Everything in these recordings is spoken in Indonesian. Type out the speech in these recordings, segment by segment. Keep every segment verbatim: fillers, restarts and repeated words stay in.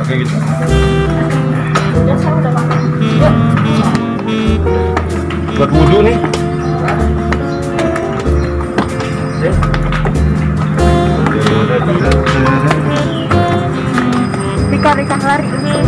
pakai gitu. Udah, saya udah makan. Buat wudhu nih. Rika-rika lari.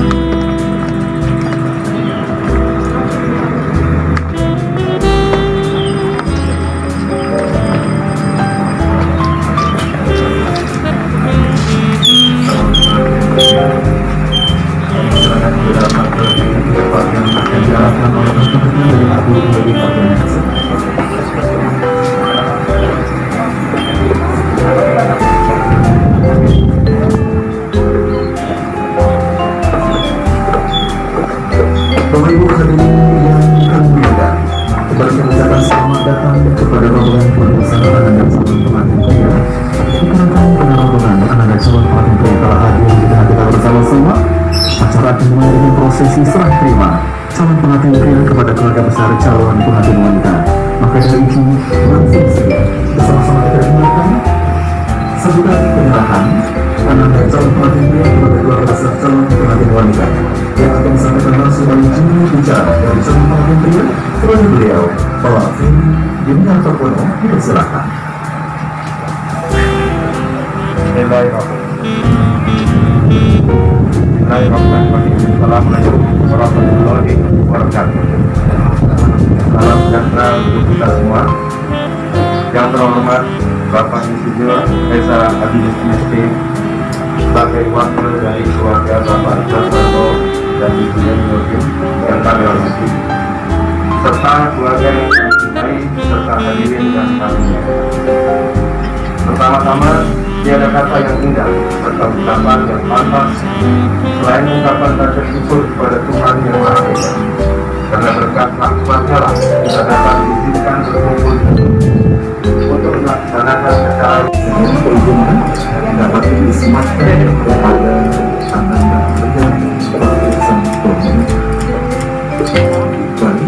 Bapak Ibu hadirin yang kami muliakan, kembali kami ucapkan selamat datang kepada rombongan berusaha anak dan calon pengantin pria. Dikarenakan pada rombongan anak dan calon pengantin pria telah hadir di tengah kita bersama-sama, acara akan dimulai dengan prosesi serah terima calon pengantin pria kepada keluarga besar calon pengantin wanita. Maka dari itu, langsung saja bersama-sama kita dengarkan sambutan penyerahan anak dan calon pengantin pria kepada keluarga besar calon pengantin wanita yang akan disampaikan langsung oleh juru bicara dari calon pengantin pria kepada beliau, Bapak Fendi Yuniartono. Dipersilakan. Bismillahirrahmanirrahim. Assalamualaikum warahmatullahi wabarakatuh. Salam sejahtera untuk kita semua. Yang terhormat Bapak Insinyur Esa Abidus Mesti sebagai wakil dari keluarga Bapak Josono dan Ibu Nurkin yang kami hormati, serta keluarga yang kami cintai serta hadirin yang kami muliakan. Pertama-tama, tiada kata yang indah serta ucapan yang pantas selain ucapan rasa syukur kepada Tuhan yang Maha Esa, karena berkat rahmat-Nya lah kita dapat diizinkan berkumpul untuk melaksanakan acara Dengan perhubungan dapat disematkan kepada anak dan pria sebagai sang pemilik. Baik,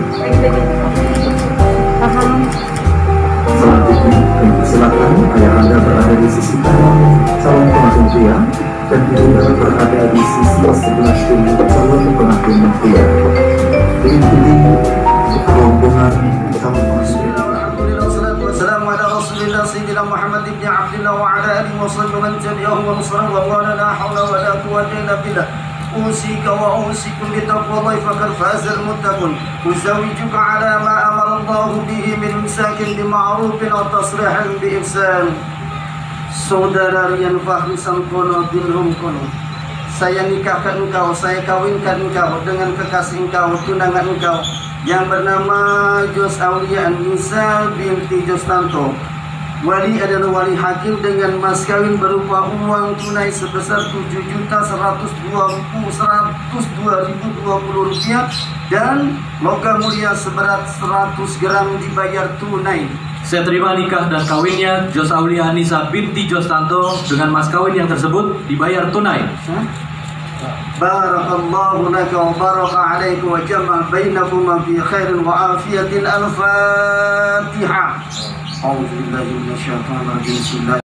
selanjutnya kami silakan ayah anda berada di sisi kanan calon pengantin pria dan ibu berada di sisi sebelah kiri calon pengantin pria. Diikuti rombongan calon pengantin pria. والسلام على رسول الله سيدنا محمد بن عبد الله وعلى اله وصحبه ومن تبعهم ونصره وقال لا حول ولا قوه الا بالله. اوصيك واوصيكم بتقوى الله فقد فاز المتقون. ازوجك على ما امر الله به من امساك بمعروف او تصريح باحسان. Saudara Rian Fahri Sangkono bin Rumkono, saya nikahkan engkau, saya kawinkan engkau dengan kekasih engkau, tunangan engkau yang bernama Jos Aulia Nisa binti Jostanto. Wali adalah wali hakim dengan mas kawin berupa uang tunai sebesar tujuh juta seratus dua ribu dua puluh rupiah dan logam mulia seberat seratus gram dibayar tunai. Saya terima nikah dan kawinnya Jos Aulia Nisa binti Jostanto dengan mas kawin yang tersebut dibayar tunai. Barakallahu laka wa baraka alaikum wa jama'a bainakuma fi khairin wa afiyatin. Al-Fatihah. A'udzu billahi minasyaitonir rajim.